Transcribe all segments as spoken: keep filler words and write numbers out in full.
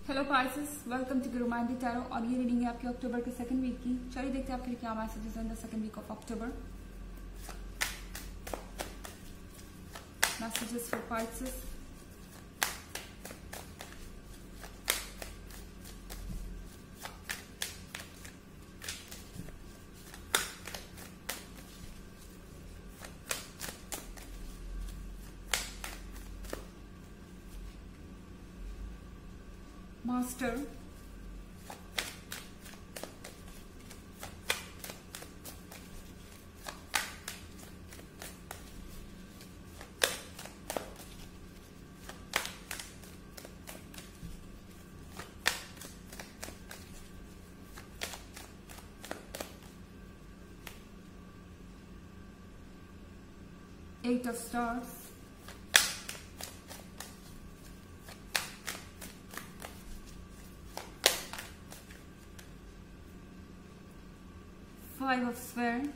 Hello Pisces, welcome to romantic tarot. और ये reading है आपके अक्टूबर के सेकंड वीक की। चलिए देखते हैं आपके लिए क्या मैसेजेस हैं the second week of October. Messages for Pisces. Master, Eight of Stars, Five of Swords,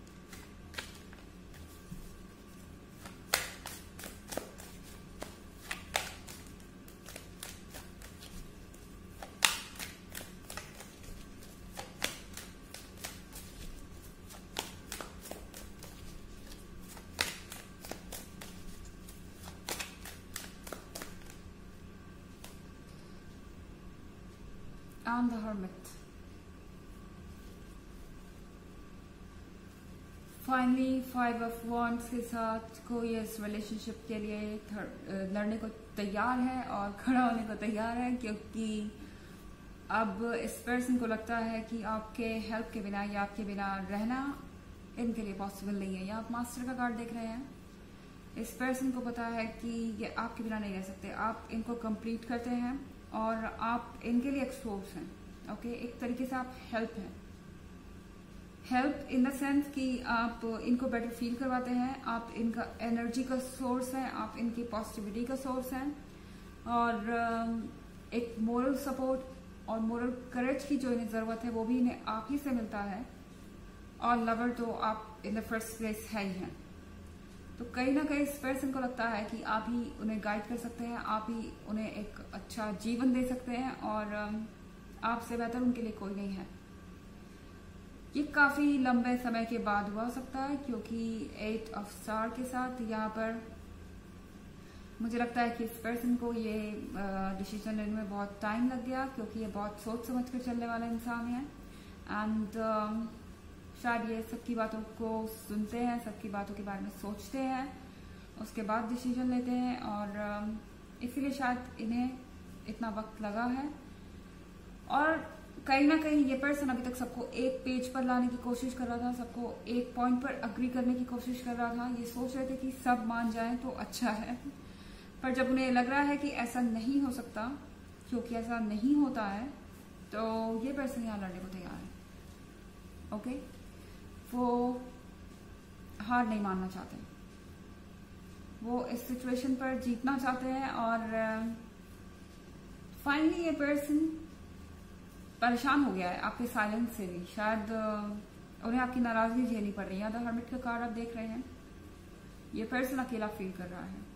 and the Hermit. Finally five of wands के साथ कोई इस रिलेशनशिप के लिए लड़ने को तैयार है और खड़ा होने को तैयार है, क्योंकि अब इस पर्सन को लगता है कि आपके हेल्प के बिना या आपके बिना रहना इनके लिए पॉसिबल नहीं है। या आप मास्टर का कार्ड देख रहे हैं। इस पर्सन को पता है कि ये आपके बिना नहीं रह सकते। आप इनको कंप्लीट करते हैं और आप इनके लिए एक सोर्स हैं। ओके, एक तरीके से आप हेल्प हैं। हेल्प इन द सेंस कि आप इनको बेटर फील करवाते हैं, आप इनका एनर्जी का सोर्स हैं, आप इनकी पॉजिटिविटी का सोर्स हैं, और एक मोरल सपोर्ट और मोरल करेज की जो इन्हें ज़रूरत है वो भी इन्हें आप ही से मिलता है। और लवर तो आप इन द फर्स्ट प्लेस है ही हैं। तो कहीं ना कहीं इस पर्सन को लगता है कि आप ही उन्हें गाइड कर सकते हैं, आप ही उन्हें एक अच्छा जीवन दे सकते हैं, और आपसे बेहतर उनके लिए कोई नहीं है। ये काफी लंबे समय के बाद हुआ हो सकता है, क्योंकि एट ऑफ स्टार के साथ यहाँ पर मुझे लगता है कि इस पर्सन को ये डिसीजन लेने में बहुत टाइम लग गया, क्योंकि ये बहुत सोच समझ कर चलने वाला इंसान है। एंड uh, शायद ये सबकी बातों को सुनते हैं, सबकी बातों के बारे में सोचते हैं, उसके बाद डिसीजन लेते हैं, और uh, इसीलिए शायद इन्हें इतना वक्त लगा है। और कहीं ना कहीं ये पर्सन अभी तक सबको एक पेज पर लाने की कोशिश कर रहा था, सबको एक पॉइंट पर अग्री करने की कोशिश कर रहा था। ये सोच रहे थे कि सब मान जाएं तो अच्छा है, पर जब उन्हें लग रहा है कि ऐसा नहीं हो सकता, क्योंकि ऐसा नहीं होता है, तो ये पर्सन यहाँ लड़ने को तैयार है। ओके, वो हार नहीं मानना चाहते, वो इस सिचुएशन पर जीतना चाहते हैं। और फाइनली ये पर्सन परेशान हो गया है आपके साइलेंस से भी। शायद उन्हें आपकी नाराजगी झेलनी पड़ रही है। द हर्मिट का कार्ड आप देख रहे हैं। ये पर्सन अकेला फील कर रहा है।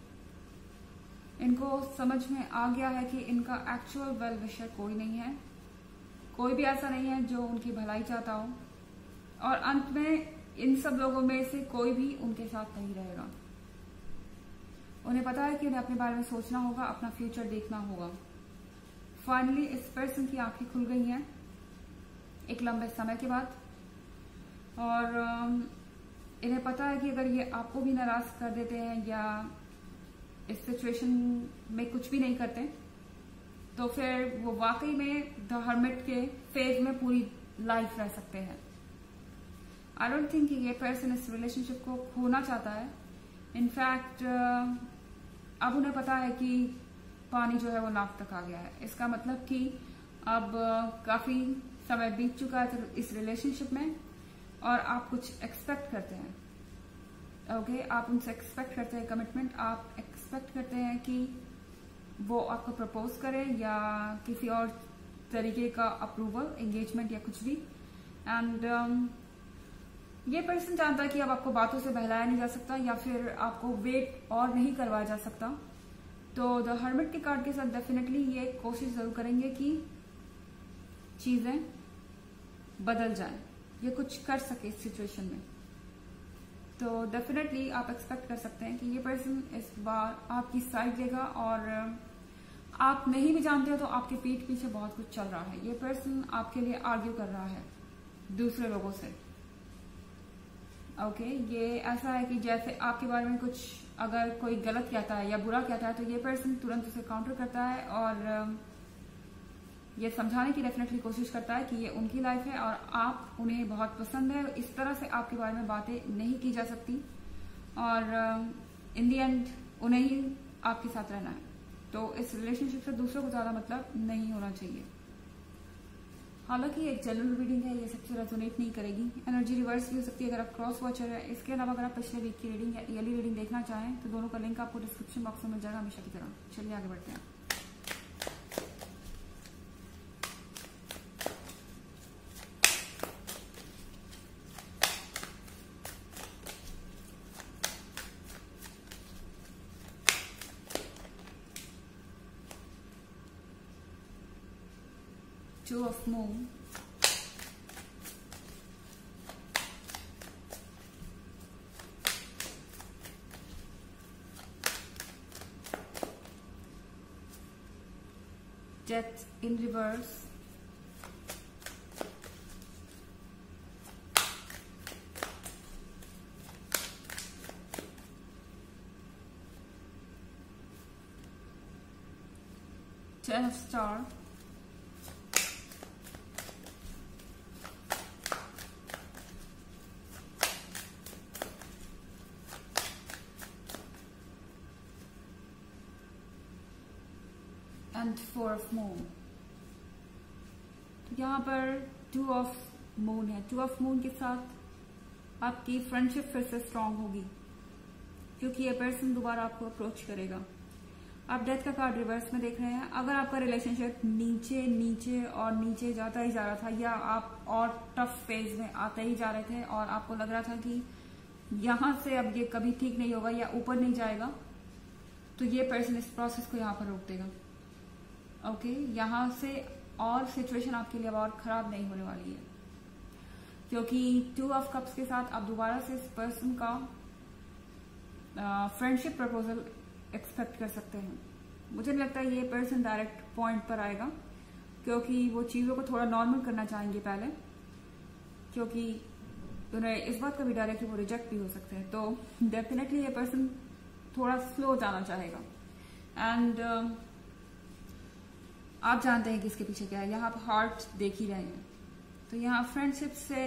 इनको समझ में आ गया है कि इनका एक्चुअल वेल विशर कोई नहीं है, कोई भी ऐसा नहीं है जो उनकी भलाई चाहता हो, और अंत में इन सब लोगों में से कोई भी उनके साथ नहीं रहेगा। उन्हें पता है कि उन्हें अपने बारे में सोचना होगा, अपना फ्यूचर देखना होगा। फाइनली इस पर्सन की आंखें खुल गई हैं एक लंबे समय के बाद, और इन्हें पता है कि अगर ये आपको भी नाराज कर देते हैं या इस सिचुएशन में कुछ भी नहीं करते, तो फिर वो वाकई में द हर्मिट के फेज में पूरी लाइफ रह सकते हैं। आई डोंट थिंक कि ये पर्सन इस रिलेशनशिप को खोना चाहता है। इनफैक्ट अब उन्हें पता है कि पानी जो है वो नाक तक आ गया है। इसका मतलब कि अब काफी समय बीत चुका है इस रिलेशनशिप में, और आप कुछ एक्सपेक्ट करते हैं। Okay okay? आप उनसे एक्सपेक्ट करते हैं कमिटमेंट, आप एक्सपेक्ट करते हैं कि वो आपको प्रपोज करें या किसी और तरीके का अप्रूवल, एंगेजमेंट या कुछ भी। एंड um, ये पर्सन जानता है कि अब आपको बातों से बहलाया नहीं जा सकता, या फिर आपको वेट और नहीं करवाया जा सकता। तो द हर्मिट के कार्ड के साथ डेफिनेटली ये कोशिश जरूर करेंगे कि चीजें बदल जाए, ये कुछ कर सके इस सिचुएशन में। तो डेफिनेटली आप एक्सपेक्ट कर सकते हैं कि ये पर्सन इस बार आपकी साइड लेगा, और आप नहीं भी जानते हो तो आपके पीठ पीछे बहुत कुछ चल रहा है। ये पर्सन आपके लिए आर्ग्यू कर रहा है दूसरे लोगों से। ओके okay, ये ऐसा है कि जैसे आपके बारे में कुछ अगर कोई गलत कहता है या बुरा कहता है तो ये पर्सन तुरंत उसे काउंटर करता है और ये समझाने की डेफिनेटली कोशिश करता है कि ये उनकी लाइफ है और आप उन्हें बहुत पसंद है। इस तरह से आपके बारे में बातें नहीं की जा सकती और इन दी एंड उन्हें ही आपके साथ रहना है। तो इस रिलेशनशिप से दूसरों को ज्यादा मतलब नहीं होना चाहिए। हालांकि एक जनरल रीडिंग है, ये सबसे रेजोनेट नहीं करेगी, एनर्जी रिवर्स भी हो सकती है अगर आप क्रॉस वॉचर है। इसके अलावा अगर आप पिछले वीक की रीडिंग या ईयरली रीडिंग देखना चाहें तो दोनों का लिंक आपको डिस्क्रिप्शन बॉक्स में मिल जाएगा हमेशा की तरह। चलिए आगे बढ़ते हैं। Two of Moon, Death in reverse, Ten of Star, and four of moon. यहाँ पर टू ऑफ मून है। टू ऑफ मून के साथ आपकी फ्रेंडशिप फिर से स्ट्रांग होगी क्योंकि ये पर्सन दोबारा आपको अप्रोच करेगा। आप डेथ का कार्ड रिवर्स में देख रहे हैं। अगर आपका रिलेशनशिप नीचे नीचे और नीचे जाता ही जा रहा था या आप और टफ फेज में आते ही जा रहे थे और आपको लग रहा था कि यहां से अब ये कभी ठीक नहीं होगा या ऊपर नहीं जाएगा, तो ये पर्सन इस प्रोसेस को यहाँ पर रोक देगा। ओके okay, यहाँ से और सिचुएशन आपके लिए अब और खराब नहीं होने वाली है क्योंकि टू ऑफ कप्स के साथ आप दोबारा से इस पर्सन का फ्रेंडशिप प्रपोजल एक्सपेक्ट कर सकते हैं। मुझे नहीं लगता ये पर्सन डायरेक्ट पॉइंट पर आएगा क्योंकि वो चीजों को थोड़ा नॉर्मल करना चाहेंगे पहले, क्योंकि उन्हें इस बात का भी डायरेक्टली वो रिजेक्ट भी हो सकते हैं। तो डेफिनेटली ये पर्सन थोड़ा स्लो जाना चाहेगा एंड uh, आप जानते हैं कि इसके पीछे क्या है। यहाँ आप हार्ट देख ही रहे हैं तो यहाँ फ्रेंडशिप से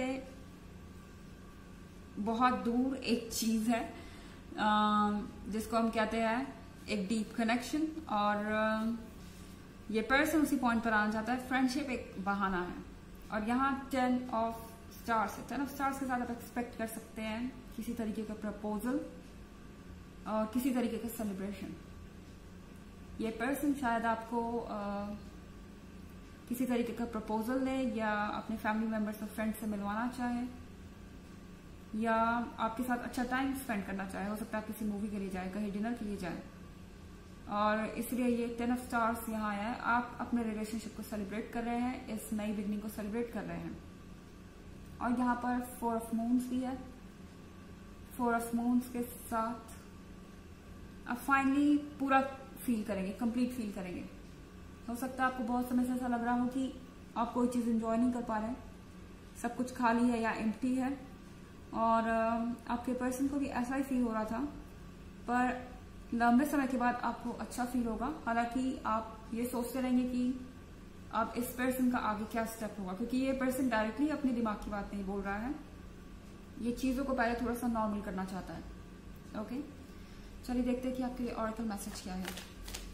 बहुत दूर एक चीज है जिसको हम कहते हैं एक डीप कनेक्शन, और ये पर्सन उसी पॉइंट पर आना चाहता है। फ्रेंडशिप एक बहाना है और यहाँ टेन ऑफ स्टार्स है। टेन ऑफ स्टार्स के साथ आप एक्सपेक्ट कर सकते हैं किसी तरीके का प्रपोजल और किसी तरीके का सेलिब्रेशन। ये पर्सन शायद आपको आ, किसी तरीके का प्रपोजल दे या अपने फैमिली मेंबर्स और फ्रेंड्स से मिलवाना चाहे या आपके साथ अच्छा टाइम स्पेंड करना चाहे। हो सकता है आप किसी मूवी के लिए जाए, कहीं डिनर के लिए जाए, और इसलिए ये टेन ऑफ स्टार्स यहाँ आया है। आप अपने रिलेशनशिप को सेलिब्रेट कर रहे हैं, इस नई बिगनिंग को सेलिब्रेट कर रहे हैं। और यहाँ पर फोर ऑफ मून्स भी है। फोर ऑफ मून्स के साथ आप फाइनली पूरा फील करेंगे, कंप्लीट फील करेंगे। हो सकता है आपको बहुत समय से ऐसा लग रहा हो कि आप कोई चीज एंजॉय नहीं कर पा रहे हैं, सब कुछ खाली है या एम्प्टी है, और आपके पर्सन को भी ऐसा ही फील हो रहा था, पर लंबे समय के बाद आपको अच्छा फील होगा। हालांकि आप ये सोचते रहेंगे कि अब इस पर्सन का आगे क्या स्टेप होगा, क्योंकि ये पर्सन डायरेक्टली अपने दिमाग की बात नहीं बोल रहा है, ये चीजों को पहले थोड़ा सा नॉर्मल करना चाहता है। ओके, चलिए देखते हैं कि आपके लिए ऑरेकल मैसेज क्या है।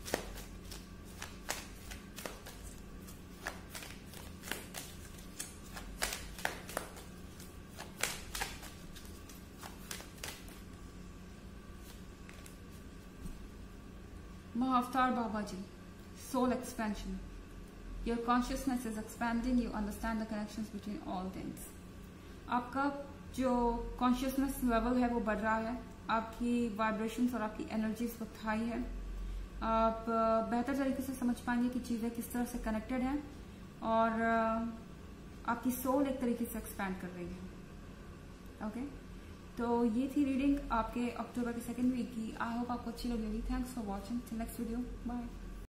Mahavtar Babaji, soul expansion. Your consciousness is expanding. You understand the connections between all things. आपका जो कॉन्शियसनेस लेवल है वो बढ़ रहा है, आपकी वाइब्रेशंस और आपकी एनर्जीज बहुत हाई है, आप बेहतर तरीके से समझ पाएंगे कि चीज़ें किस तरह से कनेक्टेड हैं और आपकी सोल एक तरीके से एक्सपैंड कर रही है। ओके, तो ये थी रीडिंग आपके अक्टूबर के सेकेंड वीक की। आई होप आपको अच्छी लगी होगी। Thanks for watching. Next video, bye.